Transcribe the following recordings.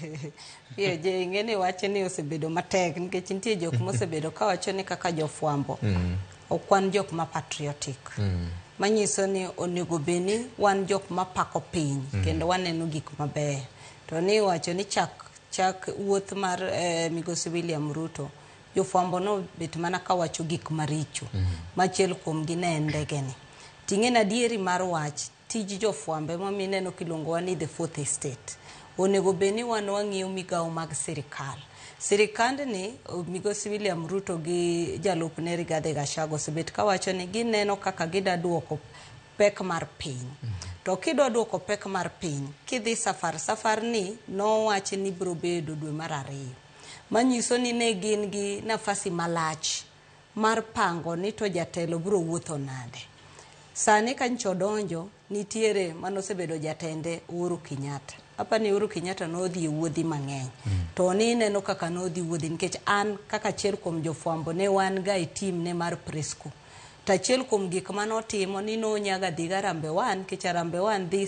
Je ing'eni wache ni osebedo matek nikech nitie jok mosebedo ka wacho ni kaka jofwambo okwan jok ma patriotic. Manyiso ni onego beni wan jok mapako piny kendo waneno gik mabeyo. To ni wacho ni chak wuoth mar Migosi William Ruto, jofwambo no bet mana ka wacho gik maricho. Machiel kuom gi ne ndege ni. Ting'en adieri mar wach tij jofwambe ma mineno kilongo ni the fourth estate. Onego beni wan wang'iyo migawo mag sirikal. Sirikand ni Migosi William Ruto gi jalupne Rigathi Gachagua osebet ka wacho ni gineno kaka gida duoko pek mar piny. To kidwa duoko pek mar piny, kidhi safar ni no wachi ni biro bedo dwe mar 2. Manyiso ni ne gin gi nafasi malach mar pango ni to jatelo biro wuotho nade. Sani kancho donjo nitiere manosebedo jatende Uhuru Kenyatta. Apa ni Uhuru Kenyatta nodhi wuodhi mang'eny. To ni neno kaka nodhi wuodhi nikech an kaka achiel kuom jofwambo ne wan ga e team ne mar Presco. Ta achiel kuom gik manotimo ni no nyaga dhi Harambee 1 kech Harambee 1 dhi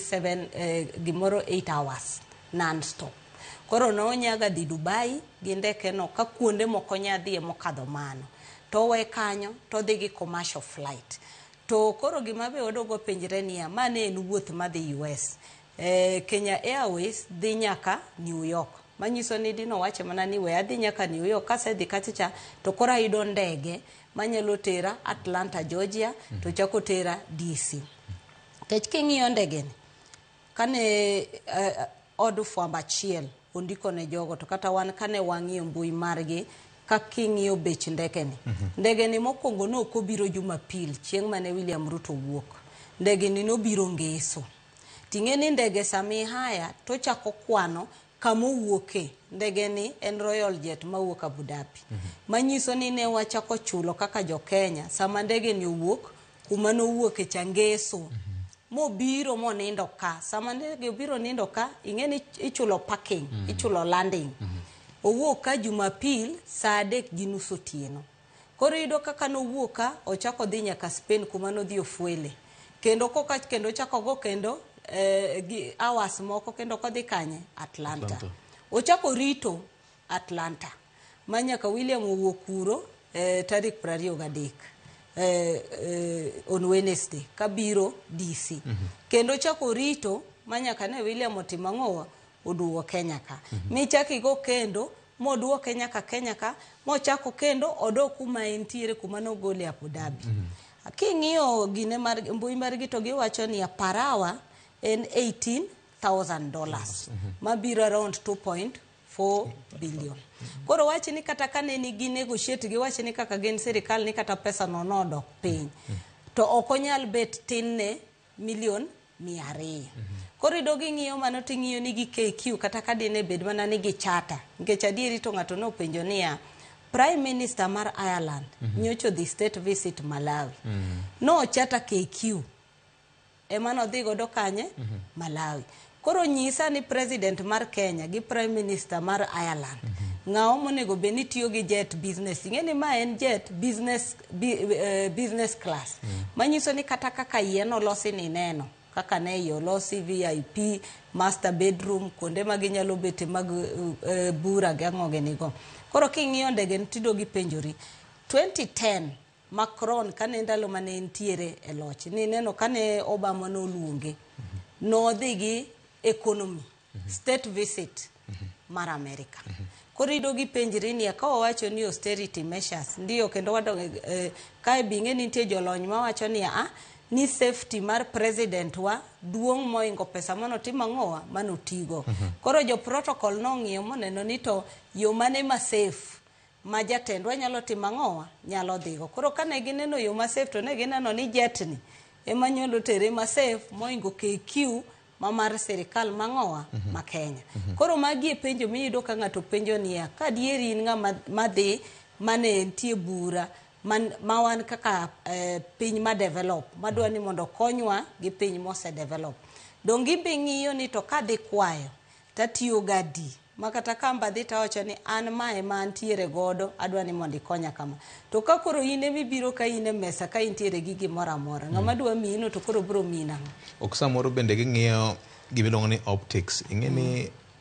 8 hours non stop. Koro no nyaga dhi Dubai gi ndeke no ka kuonde moko nyadhi mokadho mano. To we kanyo to dhi gi commercial flight. To koro gima be odogo penjre niya, mane en wuoth madhi US. Kenya Airways dhi nyaka New York. Manyiso ni dino wache mana ni we adhi nyaka New York kase dhi kachacha to koro ayudo ndege manyalo tera Atlanta, Georgia to chako tera DC. Kech king'iyo ndege ni kane od fwamba achiel ondiko ne jogo to kata wan kane wang'iyo mbui margi kaking'iyo bech ndege ni. Ndege ni mokwongo no kobiro Jumapil chieng' mane William Ruto wuok. Ndege ni nobiro Ngeso. Ting'eni ndege sami haya to chako kwano kama wuoke. Ndege ni en Royal Jet mawuok Abu Dhabi. Manyiso ni ne wachako chulo kaka jo Kenya sama ndege ni wuok kuma no wuoke cha Ngeso. Mobiro monindo ka. Sama ndege obiro nindo ka ing'eni ichulo parking, ichulo landing. Owuok ka Jumapil saa 3:30 otieno. Koro yudo kaka no wuoka ochako dhi nyaka Spain kuma no dhi ofuele. Kendo koka kendo chako go kendo gi hours moko kendo kodhi kanye Atlanta. Ochako rito Atlanta. Manyaka William owuok kuro tarik 23 on Wednesday kabiro DC. Kendo chako rito manyaka ne William otimang'owa oduwo Kenya ka. Michaki go kendo moduwo Kenya ka mochako kendo odok kuma entiere kuma no gole Abu Dhabi. King'iyo gine mar mbui margi to giwacho ni parawa en $18,000 mabiro around 2.4 billion. Koro wachi ni kata kane ni gi negotiate gi wachi ni kaka gen sirikal ni kata pesa no nodok piny. To okonyal bet tin ne million 200. Koro idogi ng'iyo mano ting'iyo ni gi KQ kata kadine bed mana ni gi chata. Nikech adieri to ng'ato no penjo niya Prime Minister mar Ireland nyocho the state visit Malawi. No chata KQ. Emano dhi godo kanye Malawi. Koro nyisa ni President mar Kenya gi Prime Minister mar Ireland. Ng'awo monego beni tiyo gi jet business. Ing'eni ma en jet business class. Manyiso ni kata kaka yeno losi ni neno. Kaka ne yo losi VIP, master bedroom, konde maginyalo bete mag bura gang'oge nigo. Koro king'iyo ndege ntido gi penjori. 2010 Macron kane ndalo mane entiere e loch. Ni neno kane Obama no luonge. No dhi gi economy. State visit mar America. Koro ido gi penjiri ni ka wacho ni austerity measures. Ndiyo kendo wadong kae binge nitie jolony ma wacho ni safety mar president wa duong' moingo pesa mano timang'owa mano tigo. Koro jo protocol no ng'iyo moneno ni to yo mane ma safe ma jatendwa nyalo timang'owa nyalo dhigo. Koro kane gineno yo ma safe to ne gineno ni jet ni ema nyalo tere ma safe moingo KQ ma mar sirikal mang'owa ma Kenya. Koro magi e penjo miyudo ka ng'ato penjo niya ka dieri in ng'ama madhi mane entie bura ma wan kaka piny ma develop madwa ni mondo konywa gi piny mose develop. Dongi bing'iyo ni to kadhi kwayo tatiyo gadi makata kamba dhi tawacho ni an mae ma antiere godo adwa ni mondo ikonya kama. To ka koro ine mibiro ka ine mesa ka intiere gi gimoro amora ng'ama dwa mino to koro biro mina. Ok samoro bende ging'iyo gimiluongo ni optics. Ing'eni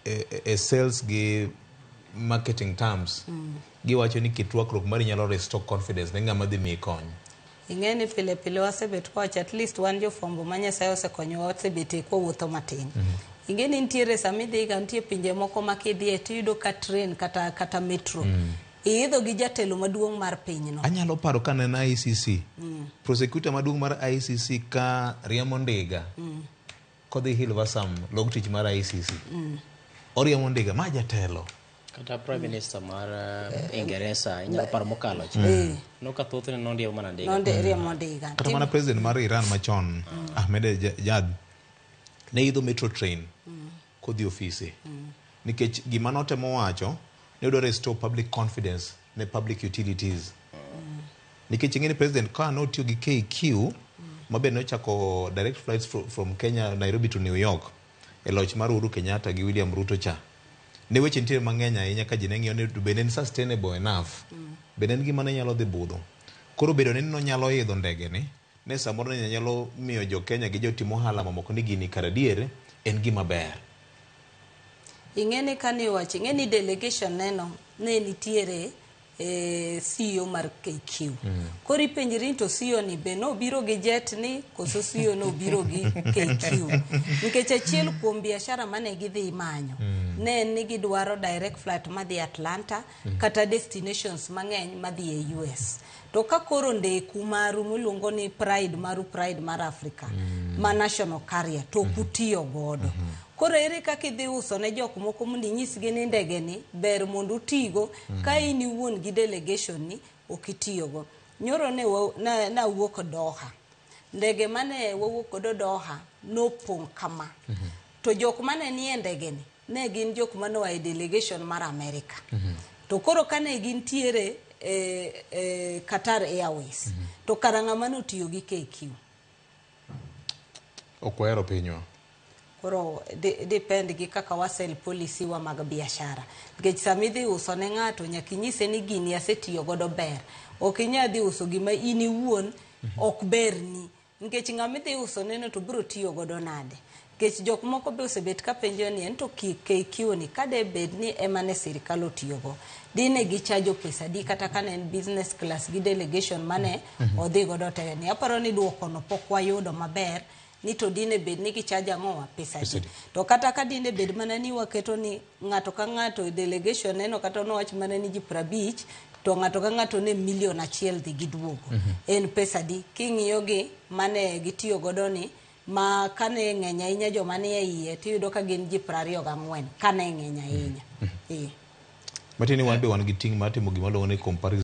sales gi marketing terms giwacho ni kitwakruok mari nyalo restore confidence ne ng'ama dhi mi kony. Ing'eni pile pile wasebet kocha at least wan jofwambo ma Nyasaye osekonyo wasebet kwa wuotho matin. Ing'eni nitiere sama idhi ga nitie pinje moko ma kidhie tiyudo ka train kata metro iidho gi jatelo maduong' mar pinyno. Anyalo paro ka nena ICC prosecutor maduong' mar ICC ka riemo ndiga kodhi Hilversum log tich mar ICC oriemo ndiga ma jatelo kata prime minister mar Ingereza inyalo paro mokalo no ka thothne nondiemo mana ndiga kata mana president mar Iran machon Ahmadinejad ne idho metro train kodhi ofise nikech gima notemo wacho ne do restore public confidence ne public utilities nikech ing'eni president ka notiyo gi KQ mabe nochako direct flights from Kenya Nairobi to New York e loch mar Uhuru Kenyatta gi William Ruto cha ne weche nitiere mang'eny ahinya ka ji ne ng'iyo ne bende en sustainable enough bende en gima ne nyalo dhi budho koro bedo ni nonyalo idho ndege ni ne samoro ne nyalo miyo jo Kenya gi jotimo ohala mamoko ni gini karadiere en gima ber. Ing'eni kani wacho ing'eni delegation neno ne nitiere CEO mar KQ. Koro ipenjiri to CEO ni be no biro gi jet ni koso CEO no biro gi KQ. Nikech achiel kuom biashara mane gidhi manyo ne ni gidwaro direct flight madhi Atlanta kata destinations mang'eny madhi e US. To ka koro ndeku maru miluongo ni Pride mar Africa ma national carrier to kutiyo godo. Koro ere kaka idhi uso ne jok moko mondo inyisgi ni ndege ni ber mondo utigo ka in iwuon gi delegation ni okitiyogo. Nyoro ne na wuok Doha. Ndege mane wawuok godo Doha nopong' kama. To jok mane nie ndege ni ne gin jok manoa e delegation mar America. To koro kane gintiere Qatar Airways to karang'a mane otiyo gi KQ. Okwero pinywa. Koro depend gi kaka wasel policy wa mag biashara. Nikech samidhi uso ne ng'ato nyaka inyise ni gini asetiyo godo ber. Ok inyadhi uso gima in iwuon ok berni. Nikech ng'amidhi uso neno to biro tiyo godo nade. Nikech jok moko be osebet ka penjo ni ento KQ ni kade bed ni emane sirikal otiyogo. Dine gichajo pesa di kata kane en business class gi delegation mane odhi godo te ni. Aparo ni duoko no pok wayudo maber. Ni to dine bed ni kichaja ng'owa pesa di. To kata ka dine bed mana ni waketo ni ng'ato ka ng'ato delegation neno kata nowach mana ni ji 50 to ng'ato ka ng'ato ne $1,000,000 dhi giduogo. En pesa di king'iyo gi mane gitiyo godo ni ma kane ng'eny ahinya joma nie iye tiyudo ka gin ji 24 kane ng'eny ahinya. Matini wan be wan gi ting' matimo gima luongo ni comparison